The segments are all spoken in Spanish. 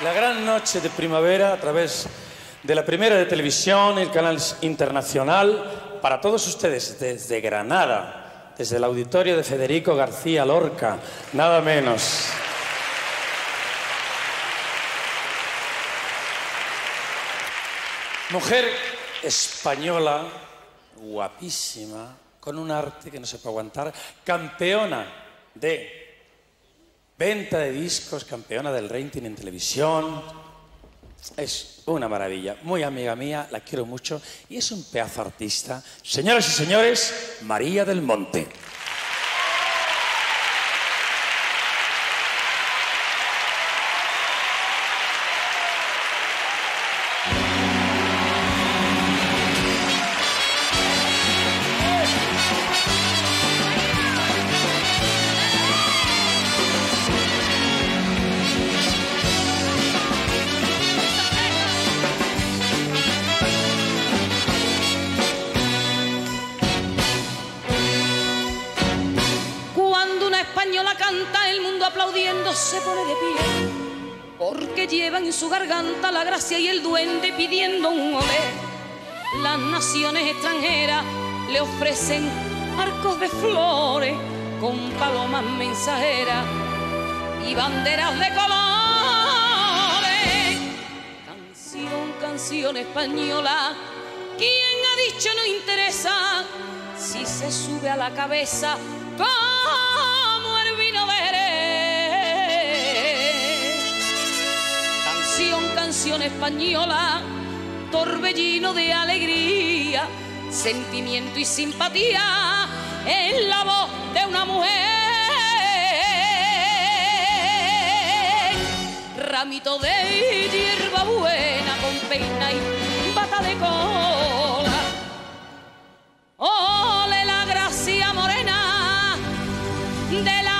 La gran noche de primavera a través de la Primera de Televisión, el canal internacional, para todos ustedes desde Granada, desde el auditorio de Federico García Lorca, nada menos. Mujer española, guapísima, con un arte que no se puede aguantar, campeona de venta de discos, campeona del rating en televisión. Es una maravilla, muy amiga mía, la quiero mucho y es un pedazo artista. Señoras y señores, María del Monte. Se pone de pie porque lleva en su garganta la gracia y el duende pidiendo un olé. Las naciones extranjeras le ofrecen arcos de flores con palomas mensajeras y banderas de colores. Canción, canción española, ¿quién ha dicho no interesa si se sube a la cabeza como el vino de Jerez? Canción española, torbellino de alegría, sentimiento y simpatía en la voz de una mujer. Ramito de hierba buena con peina y bata de cola. Ole la gracia morena de la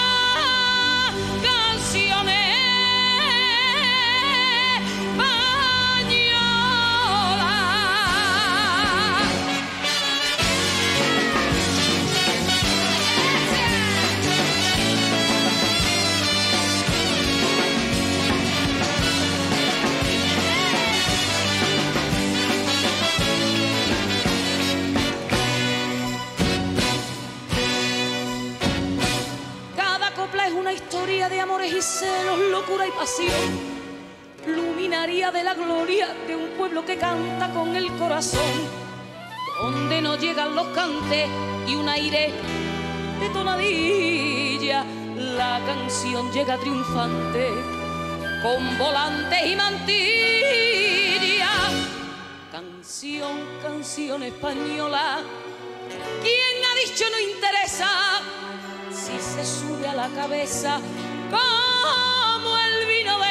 de amores y celos, locura y pasión, luminaria de la gloria de un pueblo que canta con el corazón, donde no llegan los cantes y un aire de tonadilla, la canción llega triunfante con volantes y mantilla. Canción, canción española, ¿quién ha dicho no interesa si se sube a la cabeza como el vino de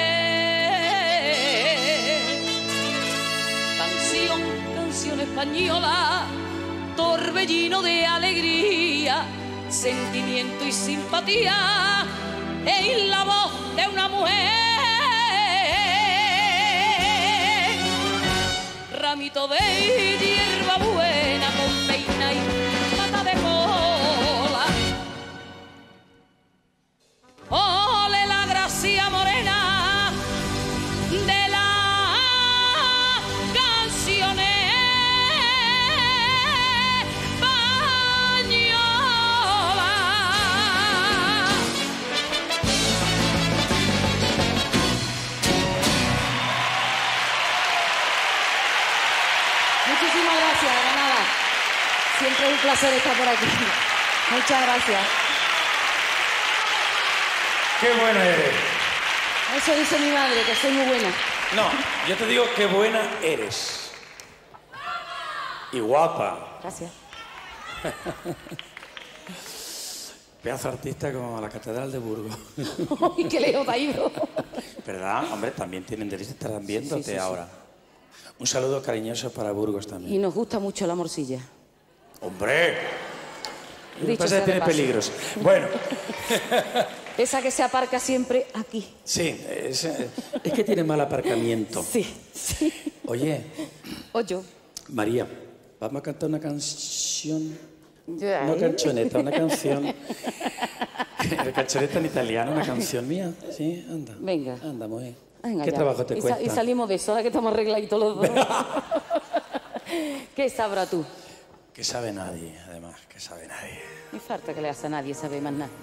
Jerez? Canción, canción española, torbellino de alegría, sentimiento y simpatía en la voz de una mujer. Ramito de hierba buena con peina y pata de cola. Ole la gracia morena de la canción española. Muchísimas gracias, Granada. Siempre es un placer estar por aquí. Muchas gracias. ¡Qué buena eres! Eso dice mi madre, que soy muy buena. No, yo te digo qué buena eres. Y guapa. Gracias. Pedazo artista como la Catedral de Burgos. ¡Uy, qué lejos te ha ido! ¿Verdad? Hombre, también tienen derecho a estar viéndote Sí, sí, sí. ahora. Un saludo cariñoso para Burgos también. Y nos gusta mucho la morcilla. ¡Hombre! Lo que Dicho pasa es sea que de tiene paso. peligros. Bueno. Esa que se aparca siempre aquí. Sí, es que tiene mal aparcamiento. Sí, sí. Oye, O yo. María, vamos a cantar una canción. Ya, Una ¿eh? canchoneta, una canción El canzonetta en italiano, una canción mía. Sí, anda. Venga. Anda, muy. Venga, ¿Qué ya. trabajo te cuesta? Y salimos de eso, ahora que estamos arregladitos los dos. ¿Qué sabrás tú? Que sabe nadie, además, que sabe nadie. Ni falta que le hace a nadie, sabe más nada.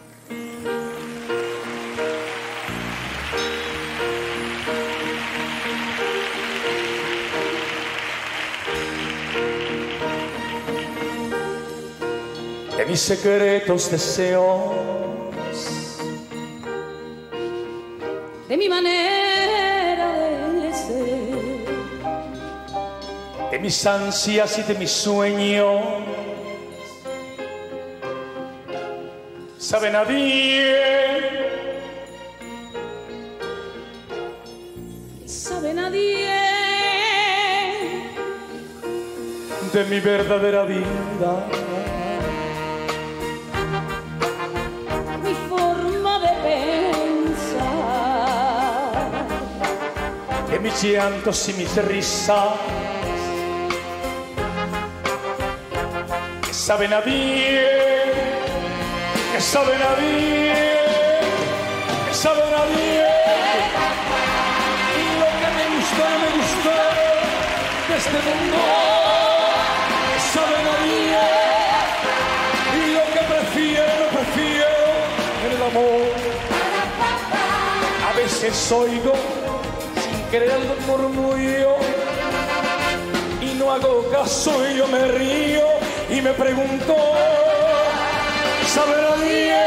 De mis secretos deseos, De mi manera de ser, de mis ansias y de mis sueños, sabe nadie. sabe nadie De mi verdadera vida, mi forma de pensar, de mis llantos y mis risas, que sabe nadie, que sabe nadie, que sabe nadie. Y lo que me gusta de este mundo, que sabe nadie. Y lo que prefiero en el amor. A veces oigo sin querer el murmullo y no hago caso y yo me río y me pregunto, ¿sabe nadie?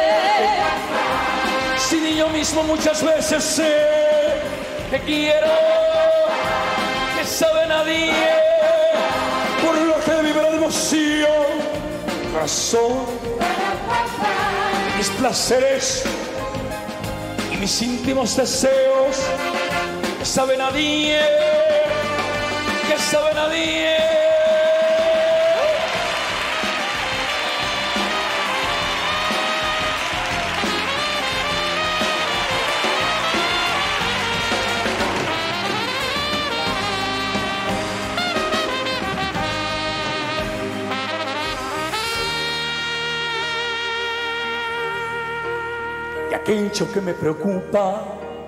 Si ni yo mismo muchas veces sé que quiero, que sabe nadie, por lo que vibra el emoción, corazón, mis placeres y mis íntimos deseos, que sabe nadie, que sabe nadie. Y aquello que me preocupa,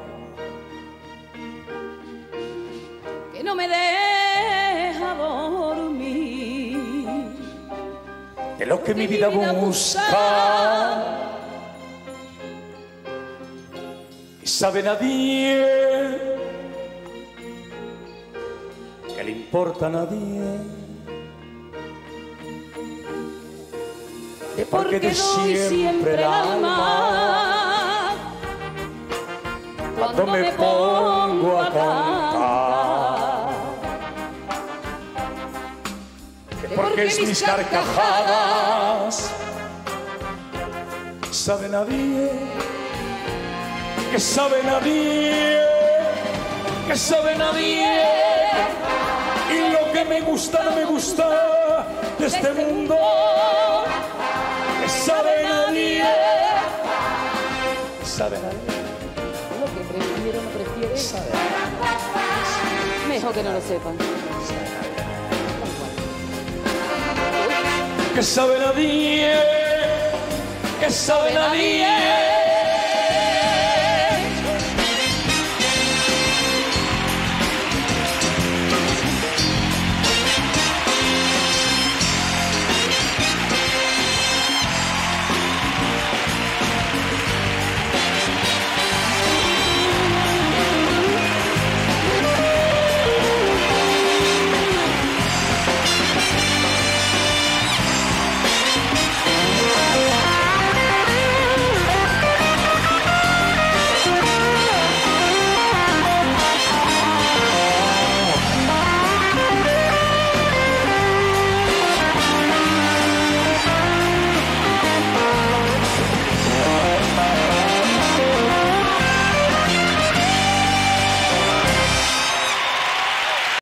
que no me deja dormir, de lo que mi vida busca, que sabe nadie, que le importa a nadie, porque doy siempre el alma cuando me pongo a cantar, porque es mis carcajadas, sabe nadie, que sabe nadie, que sabe nadie. Y lo que me gusta de este mundo, que sabe nadie, sabe nadie. Lo que prefiero, no prefiere. Mejor que no lo sepan. Que sabe nadie, que sabe nadie.